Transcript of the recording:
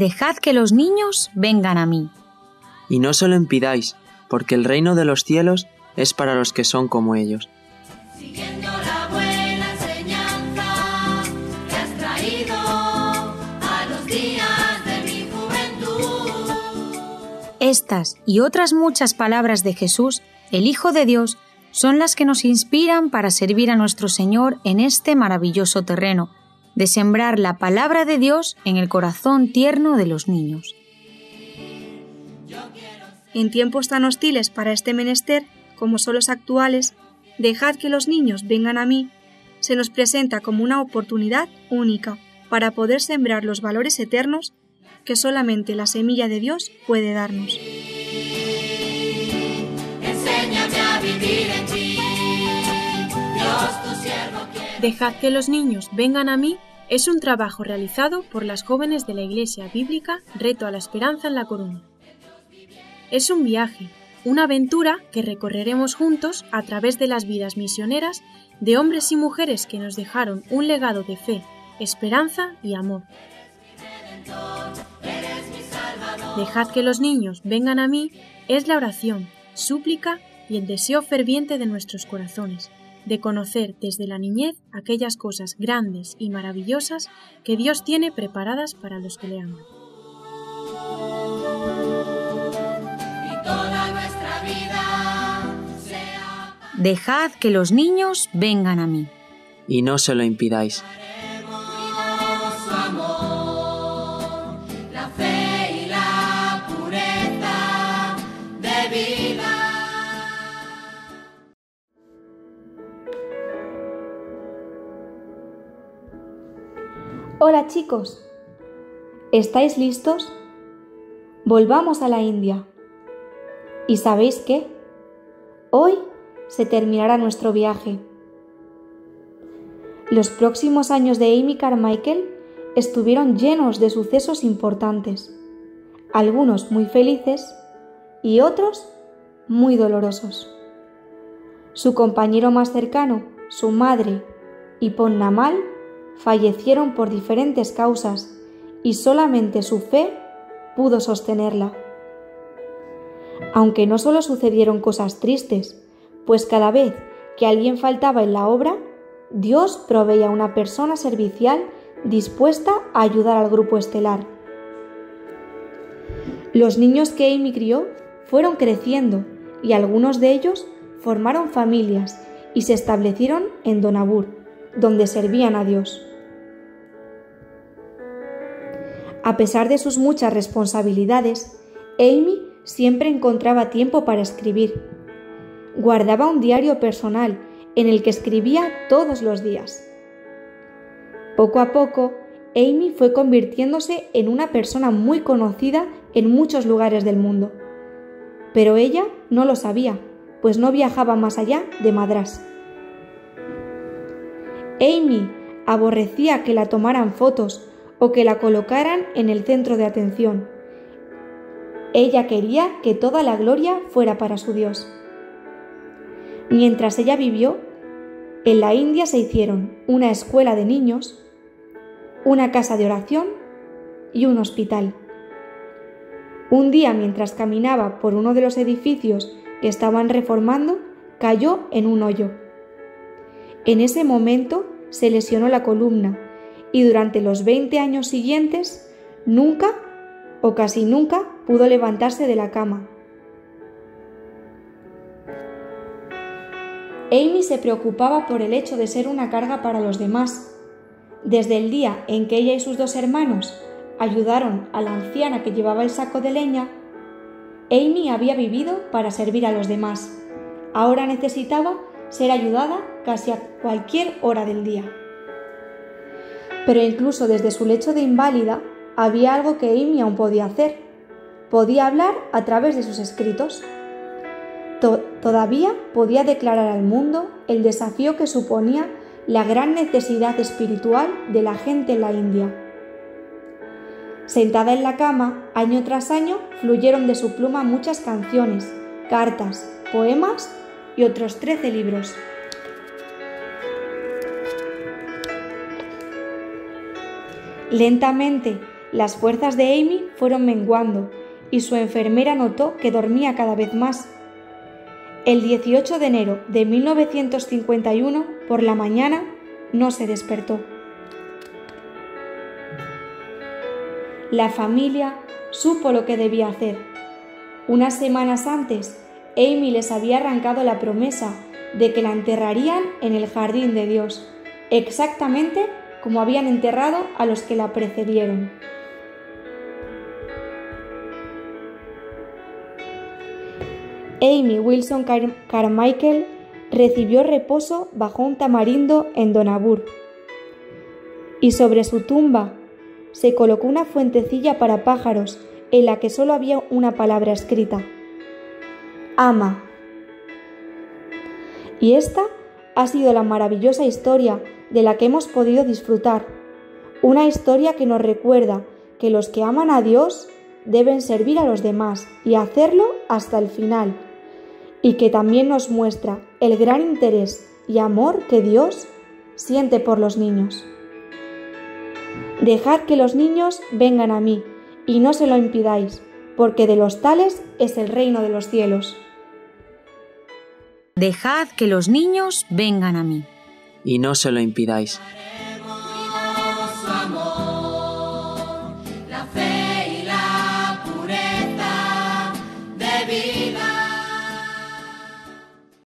Dejad que los niños vengan a mí. Y no se lo impidáis, porque el reino de los cielos es para los que son como ellos. Siguiendo la buena enseñanza que has traído a los días de mi juventud. Estas y otras muchas palabras de Jesús, el Hijo de Dios, son las que nos inspiran para servir a nuestro Señor en este maravilloso terreno, de sembrar la palabra de Dios en el corazón tierno de los niños. En tiempos tan hostiles para este menester, como son los actuales, dejad que los niños vengan a mí, se nos presenta como una oportunidad única para poder sembrar los valores eternos que solamente la semilla de Dios puede darnos. Enséñame a vivir en ti, Dios tu siervo quiere. Dejad que los niños vengan a mí es un trabajo realizado por las jóvenes de la Iglesia Bíblica Reto a la Esperanza en La Coruña. Es un viaje, una aventura que recorreremos juntos a través de las vidas misioneras de hombres y mujeres que nos dejaron un legado de fe, esperanza y amor. Dejad que los niños vengan a mí es la oración, súplica y el deseo ferviente de nuestros corazones, de conocer desde la niñez aquellas cosas grandes y maravillosas que Dios tiene preparadas para los que le aman. Dejad que los niños vengan a mí. Y no se lo impidáis. Su amor, la fe y la pureza de vida. Hola chicos, ¿estáis listos? Volvamos a la India. ¿Y sabéis qué? Hoy se terminará nuestro viaje. Los próximos años de Amy Carmichael estuvieron llenos de sucesos importantes, algunos muy felices y otros muy dolorosos. Su compañero más cercano, su madre y Ponnamal fallecieron por diferentes causas y solamente su fe pudo sostenerla. Aunque no solo sucedieron cosas tristes, pues cada vez que alguien faltaba en la obra, Dios proveía una persona servicial dispuesta a ayudar al grupo estelar. Los niños que Amy crió fueron creciendo y algunos de ellos formaron familias y se establecieron en Donabur, donde servían a Dios. A pesar de sus muchas responsabilidades, Amy siempre encontraba tiempo para escribir. Guardaba un diario personal en el que escribía todos los días. Poco a poco, Amy fue convirtiéndose en una persona muy conocida en muchos lugares del mundo. Pero ella no lo sabía, pues no viajaba más allá de Madrás. Amy aborrecía que la tomaran fotos o que la colocaran en el centro de atención. Ella quería que toda la gloria fuera para su Dios. Mientras ella vivió, en la India se hicieron una escuela de niños, una casa de oración y un hospital. Un día, mientras caminaba por uno de los edificios que estaban reformando, cayó en un hoyo. En ese momento se lesionó la columna y durante los 20 años siguientes nunca o casi nunca pudo levantarse de la cama. Amy se preocupaba por el hecho de ser una carga para los demás. Desde el día en que ella y sus dos hermanos ayudaron a la anciana que llevaba el saco de leña, Amy había vivido para servir a los demás. Ahora necesitaba ser ayudada casi a cualquier hora del día. Pero incluso desde su lecho de inválida había algo que Amy aún podía hacer. Podía hablar a través de sus escritos. Todavía podía declarar al mundo el desafío que suponía la gran necesidad espiritual de la gente en la India. Sentada en la cama, año tras año, fluyeron de su pluma muchas canciones, cartas, poemas y otros 13 libros. Lentamente las fuerzas de Amy fueron menguando y su enfermera notó que dormía cada vez más. El 18 de enero de 1951, por la mañana, no se despertó. La familia supo lo que debía hacer. Unas semanas antes, Amy les había arrancado la promesa de que la enterrarían en el jardín de Dios, exactamente como habían enterrado a los que la precedieron. Amy Wilson Carmichael recibió reposo bajo un tamarindo en Dohnavur, y sobre su tumba se colocó una fuentecilla para pájaros en la que solo había una palabra escrita: ama. Y esta ha sido la maravillosa historia de la que hemos podido disfrutar, una historia que nos recuerda que los que aman a Dios deben servir a los demás y hacerlo hasta el final, y que también nos muestra el gran interés y amor que Dios siente por los niños. Dejad que los niños vengan a mí, y no se lo impidáis, porque de los tales es el reino de los cielos. Dejad que los niños vengan a mí. Y no se lo impidáis,